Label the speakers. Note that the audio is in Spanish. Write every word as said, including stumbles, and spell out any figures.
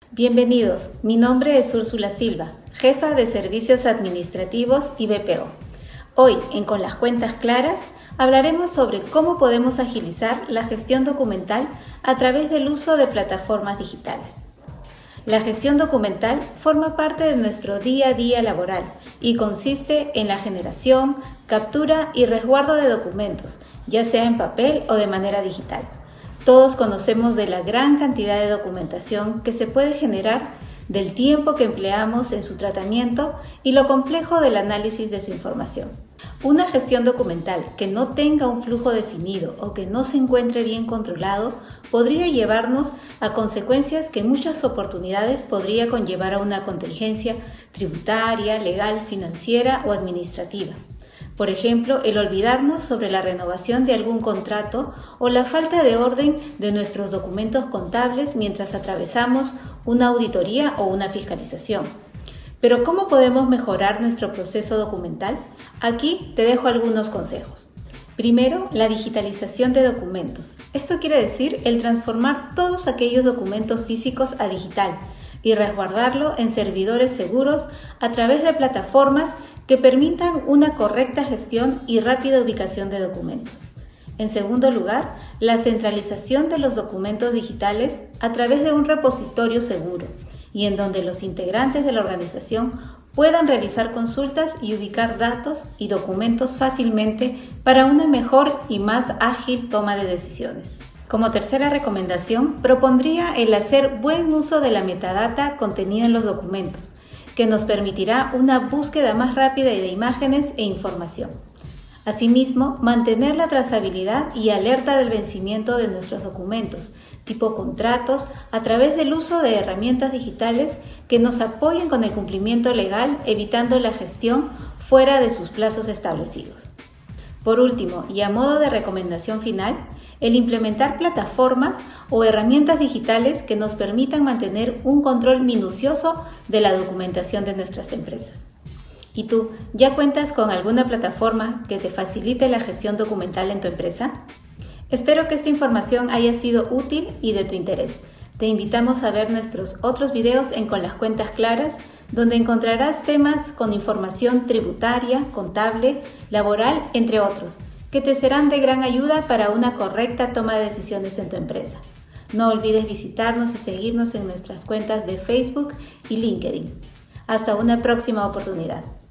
Speaker 1: Bienvenidos, mi nombre es Úrsula Silva, jefa de Servicios Administrativos y B P O. Hoy, en Con las Cuentas Claras, hablaremos sobre cómo podemos agilizar la gestión documental a través del uso de plataformas digitales. La gestión documental forma parte de nuestro día a día laboral y consiste en la generación, captura y resguardo de documentos, ya sea en papel o de manera digital. Todos conocemos de la gran cantidad de documentación que se puede generar, del tiempo que empleamos en su tratamiento y lo complejo del análisis de su información. Una gestión documental que no tenga un flujo definido o que no se encuentre bien controlado podría llevarnos a consecuencias que en muchas oportunidades podría conllevar a una contingencia tributaria, legal, financiera o administrativa. Por ejemplo, el olvidarnos sobre la renovación de algún contrato o la falta de orden de nuestros documentos contables mientras atravesamos una auditoría o una fiscalización. Pero ¿cómo podemos mejorar nuestro proceso documental? Aquí te dejo algunos consejos. Primero, la digitalización de documentos. Esto quiere decir el transformar todos aquellos documentos físicos a digital y resguardarlo en servidores seguros a través de plataformas que permitan una correcta gestión y rápida ubicación de documentos. En segundo lugar, la centralización de los documentos digitales a través de un repositorio seguro y en donde los integrantes de la organización puedan realizar consultas y ubicar datos y documentos fácilmente para una mejor y más ágil toma de decisiones. Como tercera recomendación, propondría el hacer buen uso de la metadata contenida en los documentos, que nos permitirá una búsqueda más rápida de imágenes e información. Asimismo, mantener la trazabilidad y alerta del vencimiento de nuestros documentos, tipo contratos, a través del uso de herramientas digitales que nos apoyen con el cumplimiento legal, evitando la gestión fuera de sus plazos establecidos. Por último, y a modo de recomendación final, el implementar plataformas o herramientas digitales que nos permitan mantener un control minucioso de la documentación de nuestras empresas. ¿Y tú, ya cuentas con alguna plataforma que te facilite la gestión documental en tu empresa? Espero que esta información haya sido útil y de tu interés. Te invitamos a ver nuestros otros videos en Con las Cuentas Claras, donde encontrarás temas con información tributaria, contable, laboral, entre otros, que te serán de gran ayuda para una correcta toma de decisiones en tu empresa. No olvides visitarnos y seguirnos en nuestras cuentas de Facebook y LinkedIn. Hasta una próxima oportunidad.